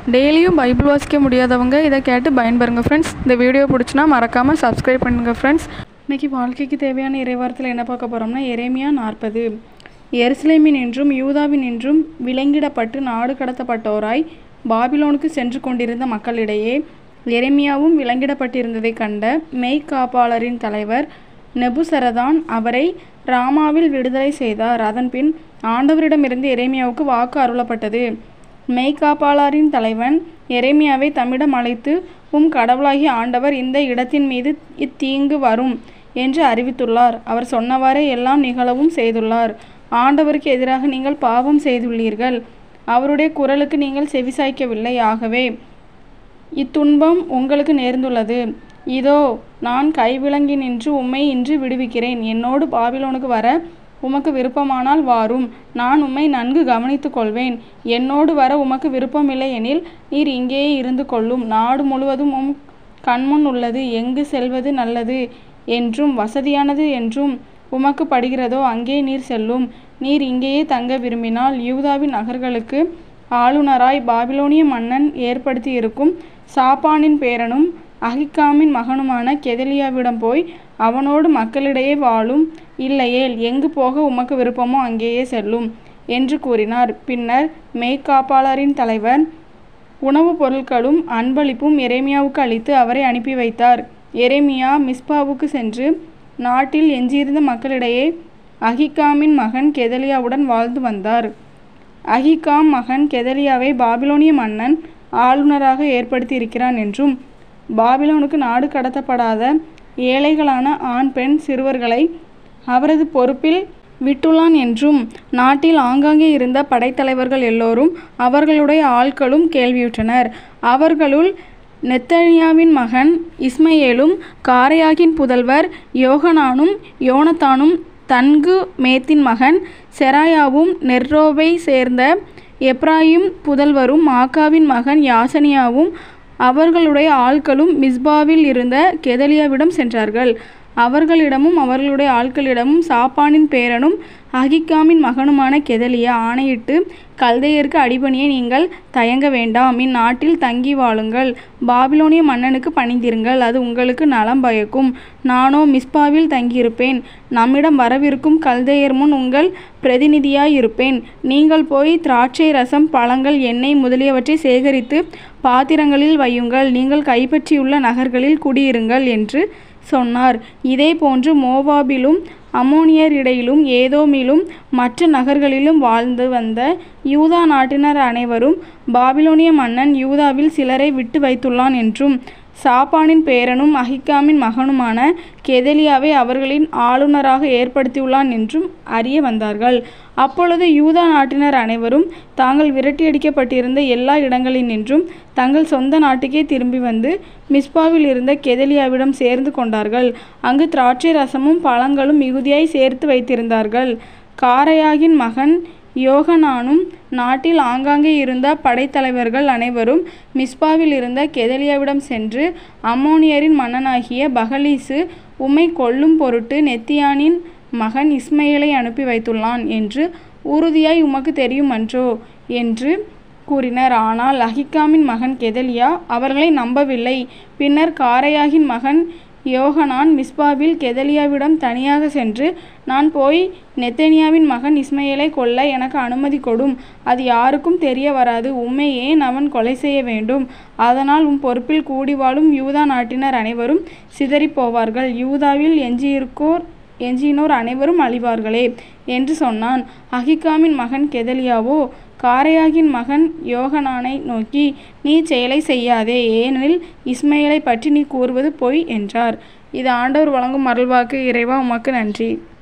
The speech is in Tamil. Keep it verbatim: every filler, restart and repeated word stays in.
டெய்லியும் பைபிள் வாசிக்க முடியாதவங்க இதை கேட்டு பயன்பெறுங்க ஃப்ரெண்ட்ஸ். இந்த வீடியோ பிடிச்சினா மறக்காமல் சப்ஸ்கிரைப் பண்ணுங்கள் ஃப்ரெண்ட்ஸ். இன்றைக்கி வாழ்க்கைக்கு தேவையான இறைவார்த்தையில் என்ன பார்க்க போகிறோம்னா, எரேமியா நாற்பது. எருசலேமின் என்றும் யூதாவின் என்றும் விலங்கிடப்பட்டு நாடு கடத்தப்பட்டோராய் பாபிலோனுக்கு சென்று கொண்டிருந்த மக்களிடையே எரேமியாவும் விலங்கிடப்பட்டிருந்ததை கண்ட மெய்க்காப்பாளரின் தலைவர் நெபுசரதான் அவரை ராமாவில் விடுதலை செய்தார். அதன்பின் ஆண்டவரிடமிருந்து எரேமியாவுக்கு வாக்கு அருளப்பட்டது. மெய்க்காப்பாளரின் தலைவன் எரேமியாவை தம்மிடம் அழைத்து, உம் கடவுளாகிய ஆண்டவர் இந்த இடத்தின் மீது இத்தீங்கு வரும் என்று அறிவித்துள்ளார். அவர் சொன்னவாறே எல்லாம் நிகழவும் செய்துள்ளார். ஆண்டவருக்கு எதிராக நீங்கள் பாவம் செய்துள்ளீர்கள். அவருடைய குரலுக்கு நீங்கள் செவிசாய்க்கவில்லை. ஆகவே இத்துன்பம் உங்களுக்கு நேர்ந்துள்ளது. இதோ நான் கைவிலங்கி நின்று உம்மை இன்று விடுவிக்கிறேன். என்னோடு பாபிலோனுக்கு வர உமக்கு விருப்பமானால் வாரும். நான் உம்மை நன்கு கவனித்து கொள்வேன். என்னோடு வர உமக்கு விருப்பமில்லை எனில் நீர் இங்கேயே இருந்து கொள்ளும். நாடு முழுவதும் உம் கண்முன் உள்ளது. எங்கு செல்வது நல்லது என்றும் வசதியானது என்றும் உமக்கு படுகிறதோ அங்கே நீர் செல்லும். நீர் இங்கேயே தங்க விரும்பினால் யூதாவின் நகர்களுக்கு ஆளுநராய் பாபிலோனிய மன்னன் ஏற்படுத்தி இருக்கும் சாப்பானின் பேரனும் அகிக்காமின் மகனுமான கெதலியாவிடம் போய் அவனோடு மக்களிடையே வாழும். இல்லையேல் எங்கு போக உமக்கு விருப்பமோ அங்கேயே செல்லும் என்று கூறினார். பின்னர் மெய்க்காப்பாளரின் தலைவர் உணவுப் பொருட்களும் அன்பளிப்பும் எரேமியாவுக்கு அளித்து அவரை அனுப்பி வைத்தார். எரேமியா மிஸ்பாவுக்கு சென்று நாட்டில் எஞ்சியிருந்த மக்களிடையே அகிக்காமின் மகன் கெதலியாவுடன் வாழ்ந்து வந்தார். அகிக்காம் மகன் கெதலியாவை பாபிலோனிய மன்னன் ஆளுநராக ஏற்படுத்தி இருக்கிறான் என்றும், பாபிலோனுக்கு நாடு கடத்தப்படாத ஏழைகளான ஆண் பெண் சிறுவர்களை அவரது பொறுப்பில் விட்டுள்ளான் என்றும் நாட்டில் ஆங்காங்கே இருந்த படைத்தலைவர்கள் எல்லோரும் அவர்களுடைய ஆட்களும் கேள்வியுற்றனர். அவர்களுள் நெத்தனியாவின் மகன் இஸ்மயேலும் காரையாகின் புதல்வர் யோகனானும் யோனத்தானும் தன்கு மேத்தின் மகன் செராயாவும் நெர்ரோவை சேர்ந்த எப்ராயிம் புதல்வரும் மாக்காவின் மகன் யாசனியாவும் அவர்களுடைய ஆட்களும் மிஸ்பாவில் இருந்த கெதலியாவிடம் சென்றார்கள். அவர்களிடமும் அவர்களுடைய ஆட்களிடமும் சாப்பானின் பேரனும் அகிக்காமின் மகனுமான கெதலியா ஆணையிட்டு, கல்தையருக்கு அடிபணிய நீங்கள் தயங்க வேண்டாம். இந்நாட்டில் தங்கி வாழுங்கள். பாபிலோனிய மன்னனுக்கு பணிந்திருங்கள். அது உங்களுக்கு நலம் பயக்கும். நானோ மிஸ்பாவில் தங்கியிருப்பேன். நம்மிடம் வரவிருக்கும் கல்தையர் முன் உங்கள் பிரதிநிதியாயிருப்பேன். நீங்கள் போய் திராட்சை ரசம், பழங்கள், எண்ணெய் முதலியவற்றை சேகரித்து பாத்திரங்களில் வையுங்கள். நீங்கள் கைப்பற்றியுள்ள நகர்களில் குடியிருங்கள் என்று சொன்னார். இதே போன்று மோவாபிலும் அம்மோனியரிடையிலும் ஏதோமிலும் மற்ற நகர்களிலும் வாழ்ந்து வந்த யூதா நாட்டினர் அனைவரும் பாபிலோனிய மன்னன் யூதாவில் சிலரை விட்டு வைத்துள்ளான் என்றும், சாப்பானின் பேரனும் அகிக்காமின் மகனுமான கெதலியாவை அவர்களின் ஆளுநராக ஏற்படுத்தியுள்ளான் என்றும் அறிய வந்தார்கள். அப்பொழுது யூதா நாட்டினர் அனைவரும் தாங்கள் விரட்டியடிக்கப்பட்டிருந்த எல்லா இடங்களினின்றும் தங்கள் சொந்த நாட்டுக்கே திரும்பி வந்து மிஸ்பாவில் இருந்த கெதலியாவிடம் சேர்ந்து கொண்டார்கள். அங்கு திராட்சை ரசமும் பழங்களும் மிகுதியாய் சேர்த்து வைத்திருந்தார்கள். காரையாகின் மகன் யோகனானும் நாட்டில் ஆங்காங்கே இருந்த படைத்தலைவர்கள் அனைவரும் மிஸ்பாவில் இருந்த கெதலியாவிடம் சென்று, அம்மோனியரின் மன்னனாகிய பகலீசு உம்மை கொல்லும் பொருட்டு நெத்தியானின் மகன் இஸ்மயேலை அனுப்பி வைத்துள்ளான் என்று உறுதியாய் உமக்கு தெரியுமன்றோ என்று கூறினர். ஆனால் அகிக்காமின் மகன் கெதலியா அவர்களை நம்பவில்லை. பின்னர் காரையாகின் மகன் யோகனான் மிஸ்பாவில் கெதலியாவிடம் தனியாக சென்று, நான் போய் நெத்தனியாவின் மகன் இஸ்மயேலை கொல்ல எனக்கு அனுமதி கொடும். அது யாருக்கும் தெரிய வராது. உம்மை ஏன் அவன் கொலை செய்ய வேண்டும்? அதனால் உம் பொறுப்பில் கூடி வாழும் யூதா நாட்டினர் அனைவரும் சிதறி போவார்கள். யூதாவில் எஞ்சியிருக்கோர் எஞ்சினோர் அனைவரும் அழிவார்களே என்று சொன்னான். அகிக்காமின் மகன் கெதலியாவோ காரையாகின் மகன் யோகனானை நோக்கி, நீ செயலை செய்யாதே, ஏனெனில் இஸ்மயேலை பற்றி நீ கூறுவது பொய் என்றார். இது ஆண்டவர் வழங்கும் அருள்வாக்கு. இறைவா, உமக்கு நன்றி.